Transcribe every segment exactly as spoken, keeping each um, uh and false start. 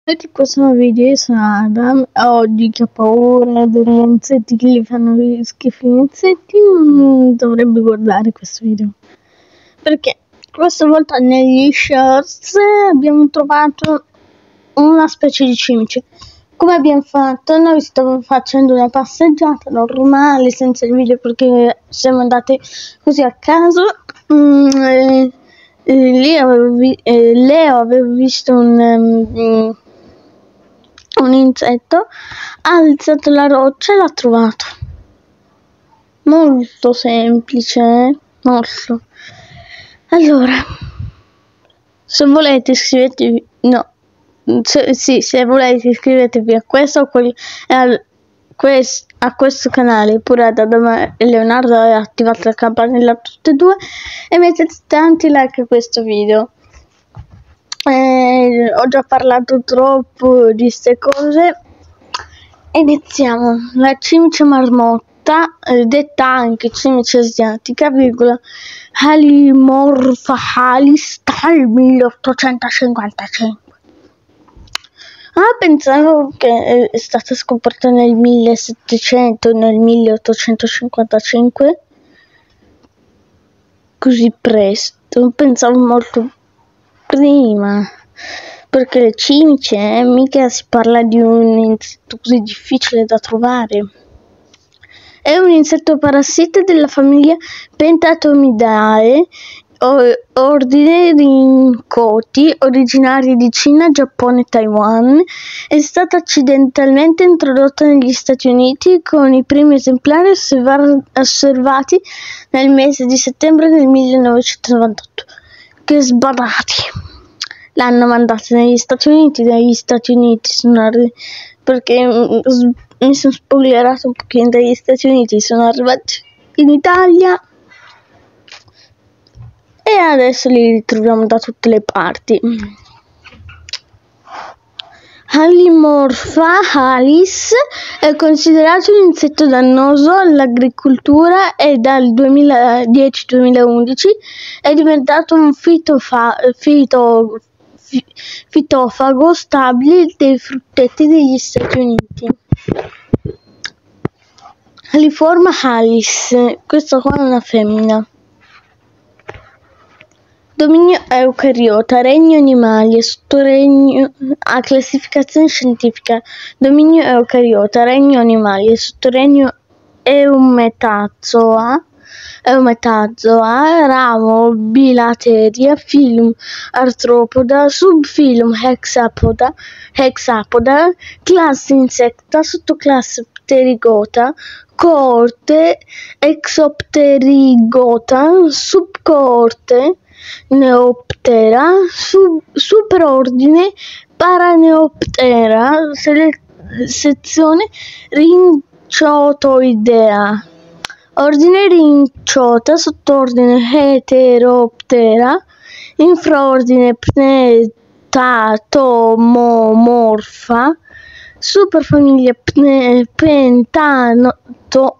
Tutti questo video, io sono Adam. Oggi che ho paura degli insetti che gli fanno schifo gli insetti, non dovrebbe guardare questo video. Perché questa volta negli shorts abbiamo trovato una specie di cimice. Come abbiamo fatto? Noi stavamo facendo una passeggiata normale, senza il video, perché siamo andati così a caso. Mm, e, e lì avevo vi- e Leo aveva visto un, um, un insetto, ha alzato la roccia e l'ha trovato. Molto semplice, eh? Molto. Allora, se volete iscrivetevi, no, se, sì, se volete iscrivetevi a questo, a, quel, a, quest, a questo canale, pure ad Adam e Leonardo, e attivate la campanella tutte e due e mettete tanti like a questo video. Eh, ho già parlato troppo di queste cose. Iniziamo. La cimice marmotta, eh, detta anche cimice asiatica, virgola, Halimorpha halis dal milleottocentocinquantacinque. Ah, pensavo che è stata scoperta nel millesettecento, nel milleottocentocinquantacinque, così presto, pensavo molto prima, perché le cimice eh, mica si parla di un insetto così difficile da trovare. È un insetto parassita della famiglia Pentatomidae, ordine Rincoti, originario di Cina, Giappone e Taiwan. È stata accidentalmente introdotta negli Stati Uniti, con i primi esemplari osservar- osservati nel mese di settembre del millenovecentonovantotto. Che sbadati! L'hanno mandata negli Stati Uniti, dagli Stati Uniti sono arri- perché mm, s- mi sono spoilerato un pochino dagli Stati Uniti, sono arrivati in Italia e adesso li ritroviamo da tutte le parti. Halimorpha halis è considerato un insetto dannoso all'agricoltura e dal duemiladieci duemilaundici è diventato un fitofa- fito- fi- fitofago stabile dei frutteti degli Stati Uniti. Haliforma halis, questa qua è una femmina. Dominio eucariota, regno animali, sottoregno a classificazione scientifica. Dominio eucariota, regno animali, sottoregno Eumetazoa, Eumetazoa, ramo Bilateria, filum Arthropoda, subfilum Hexapoda, Hexapoda, classe Insecta, sottoclasse Pterigota, coorte Exopterigota, subcoorte Neoptera, sub, superordine Paraneoptera, sele, sezione Rinciotoidea, ordine Rinciota, sottordine Heteroptera, infraordine Pnetatomomorfa, superfamiglia pne, pentano, to,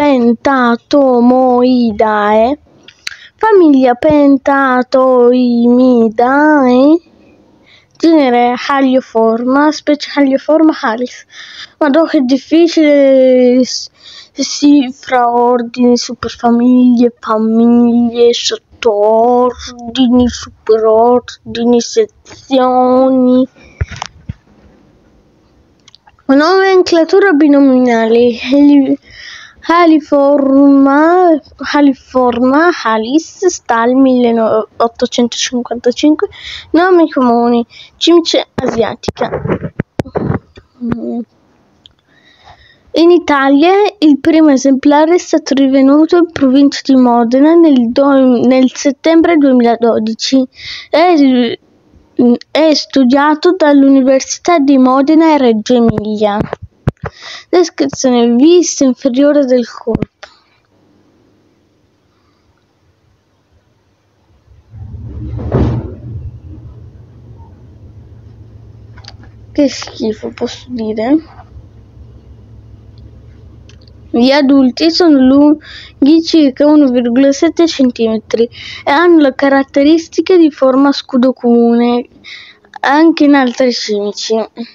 Pentatomoidae, famiglia Pentatoimidae, genere Halioforma, specie Halioforma halis. Madò che difficile, sì, fra ordini, superfamiglie, famiglie, sottoordini, superordini, sezioni. Nomenclatura binominale. Haliforma, Haliforma halis, Stal milleottocentocinquantacinque. Nomi comuni: cimice asiatica. In Italia il primo esemplare è stato rinvenuto in provincia di Modena nel, do, nel settembre duemiladodici. È, è studiato dall'Università di Modena e Reggio Emilia. Descrizione: vista inferiore del corpo. Che schifo, posso dire? Gli adulti sono lunghi circa uno virgola sette centimetri e hanno le caratteristiche di forma a scudo comune, anche in altri cimici.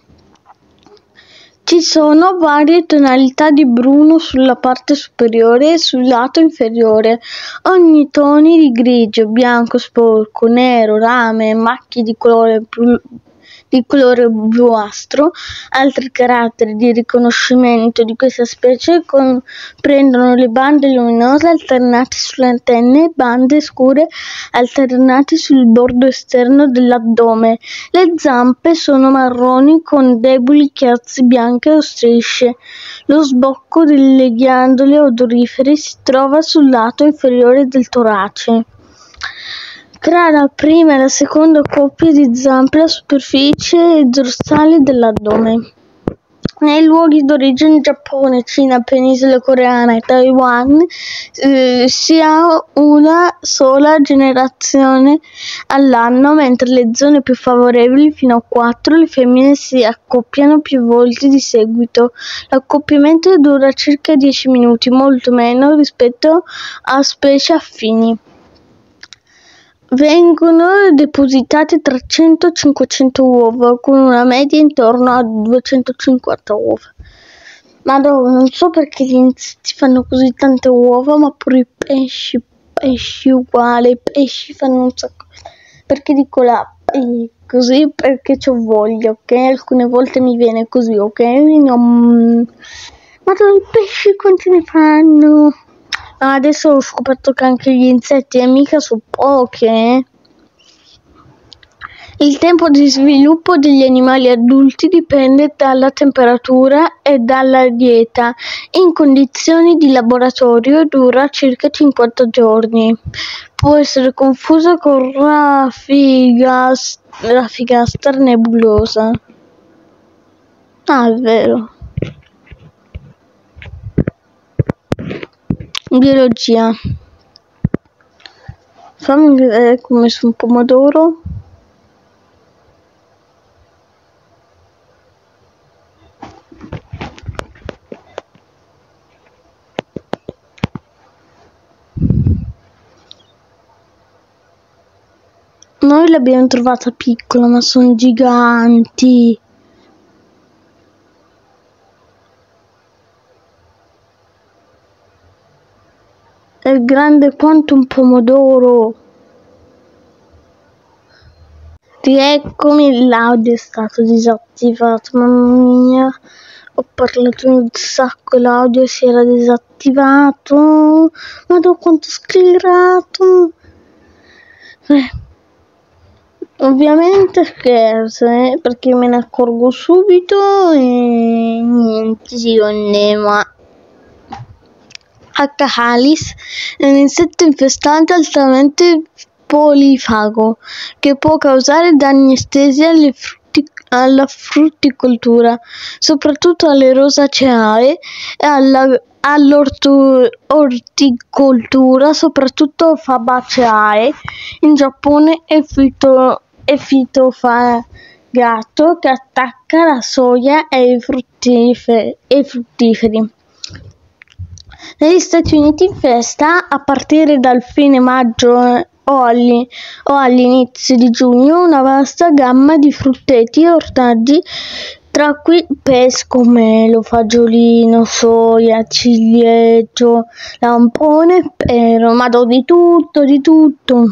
Ci sono varie tonalità di bruno sulla parte superiore e sul lato inferiore, ogni tono di grigio, bianco sporco, nero, rame, macchie di colore blu, di colore bluastro. Altri caratteri di riconoscimento di questa specie comprendono le bande luminose alternate sulle antenne e bande scure alternate sul bordo esterno dell'addome. Le zampe sono marroni con deboli chiazze bianche o strisce. Lo sbocco delle ghiandole odorifere si trova sul lato inferiore del torace. Tra la prima e la seconda coppia di zampe la superficie dorsale dell'addome. Nei luoghi d'origine Giappone, Cina, penisola coreana e Taiwan eh, si ha una sola generazione all'anno, mentre le zone più favorevoli, fino a quattro, le femmine si accoppiano più volte di seguito. L'accoppiamento dura circa dieci minuti, molto meno rispetto a specie affini. Vengono depositate tra cento e cinquecento uova, con una media intorno a duecentocinquanta uova. Ma no, non so perché gli insetti fanno così tante uova, ma pure i pesci, pesci uguali, i pesci fanno un sacco. Perché dico la eh, così? Perché c'ho voglia, ok? Alcune volte mi viene così, ok? Non... Ma i pesci quanti ne fanno? Adesso ho scoperto che anche gli insetti e mica sono poche. Eh? Il tempo di sviluppo degli animali adulti dipende dalla temperatura e dalla dieta. In condizioni di laboratorio dura circa cinquanta giorni. Può essere confuso con Raphigasta nebulosa. Ah, è vero. Biologia. Fammi vedere come su un pomodoro. Noi l'abbiamo trovata piccola, ma sono giganti. È grande quanto un pomodoro. Rieccomi, l'audio è stato disattivato, mamma mia, ho parlato un sacco, l'audio si era disattivato, madò quanto scrirato. Eh. Ovviamente scherzo, eh, perché me ne accorgo subito e niente, si onnema. H. halis è un insetto infestante altamente polifago che può causare danni estesi alle frutti, alla frutticoltura, soprattutto alle rosaceae e alla, all'orticoltura, soprattutto fabaceae in Giappone e, fito, e fitofagato che attacca la soia e i fruttiferi. E i fruttiferi. Negli Stati Uniti infesta a partire dal fine maggio o, agli, o all'inizio di giugno una vasta gamma di frutteti e ortaggi, tra cui pesco, melo, fagiolino, soia, ciliegio, lampone, pero, ma do di tutto, di tutto.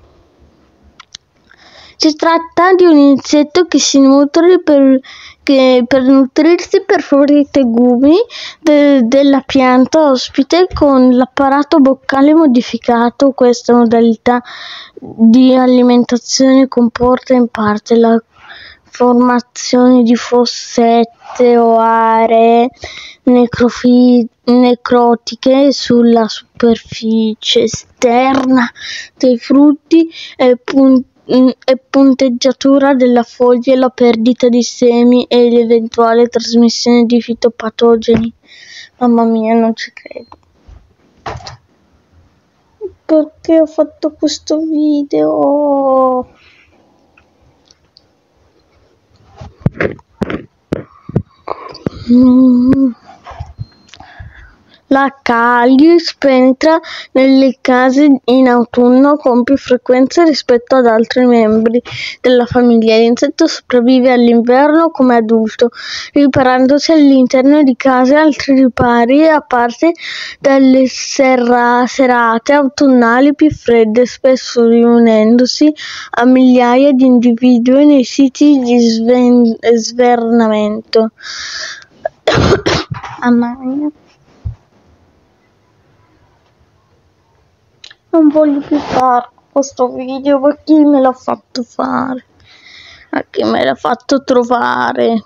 Si tratta di un insetto che si nutre per, che per nutrirsi perforare i tegumi de, della pianta ospite con l'apparato boccale modificato. Questa modalità di alimentazione comporta in parte la formazione di fossette o aree necrofi, necrotiche sulla superficie esterna dei frutti e punti e punteggiatura della foglia e la perdita di semi e l'eventuale trasmissione di fitopatogeni. Mamma mia, non ci credo. Perché ho fatto questo video? Mm. La Calis penetra nelle case in autunno con più frequenza rispetto ad altri membri della famiglia. L'insetto sopravvive all'inverno come adulto, riparandosi all'interno di case. Altri ripari a parte dalle serra- serate autunnali più fredde, spesso riunendosi a migliaia di individui nei siti di sven- svernamento. Mamma mia. Non voglio più fare questo video, perché chi me l'ha fatto fare? A chi me l'ha fatto trovare?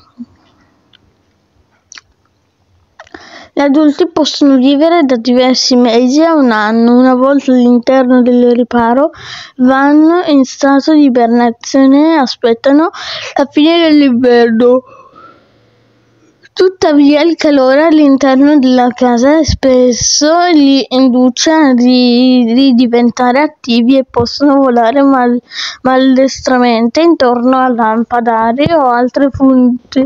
Gli adulti possono vivere da diversi mesi a un anno. Una volta all'interno del riparo vanno in stato di ibernazione e aspettano la fine dell'inverno. Tuttavia il calore all'interno della casa spesso li induce a ridiventare attivi e possono volare mal- maldestramente intorno a lampadari o altre fonti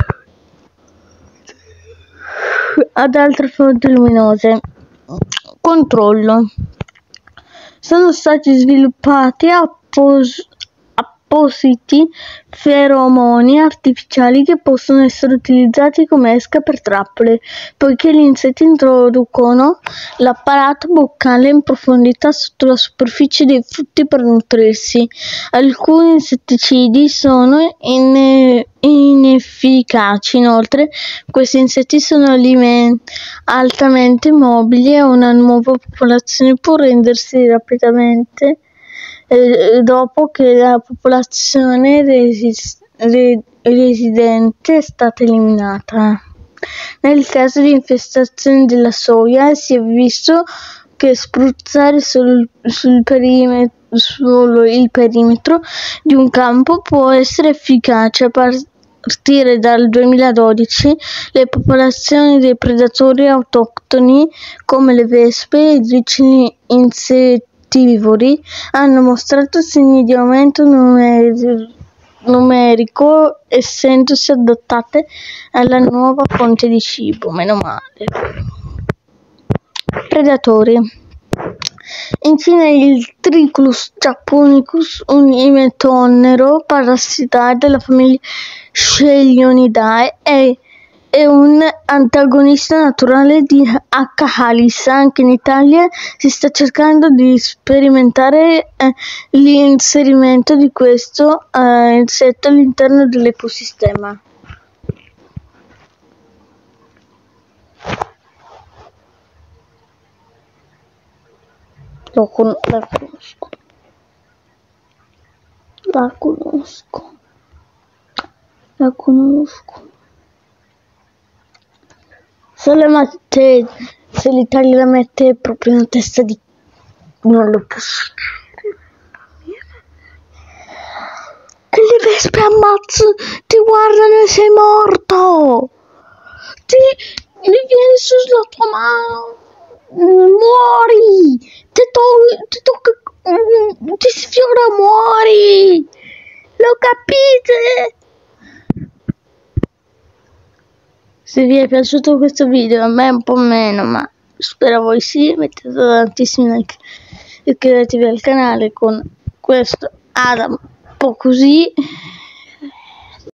ad altre fonti luminose. Controllo. Sono stati sviluppati appos- appositi feromoni artificiali che possono essere utilizzati come esca per trappole, poiché gli insetti introducono l'apparato boccale in profondità sotto la superficie dei frutti per nutrirsi. Alcuni insetticidi sono in- inefficaci. Inoltre, questi insetti sono aliment- altamente mobili e una nuova popolazione può rendersi rapidamente eh, dopo che la popolazione resis- re- residente è stata eliminata. Nel caso di infestazione della soia si è visto che spruzzare sul, sul perimetro, solo il perimetro di un campo può essere efficace. A partire dal duemiladodici le popolazioni dei predatori autoctoni come le vespe e i ricci insettivori hanno mostrato segni di aumento numeri- numerico, essendosi adattate alla nuova fonte di cibo. Meno male. Predatori. Infine il Triclus japonicus, un imetonnero parassitario della famiglia Scelionidae, è, è un antagonista naturale di H. halis. Anche in Italia si sta cercando di sperimentare eh, l'inserimento di questo eh, insetto all'interno dell'ecosistema. Lo con- la conosco. La conosco. La conosco. Se la mette, se l'Italia la mette proprio in testa di... non lo posso dire. Che le vespe ammazzano, ti guardano e sei morto. Ti, mi vieni sulla tua mano. Muori, ti, to- ti tocca, ti sfiora, muori, lo capite? Se vi è piaciuto questo video, a me un po' meno, ma spero voi sì, mettete tantissimi like, iscrivetevi al canale con questo Adam un po' così.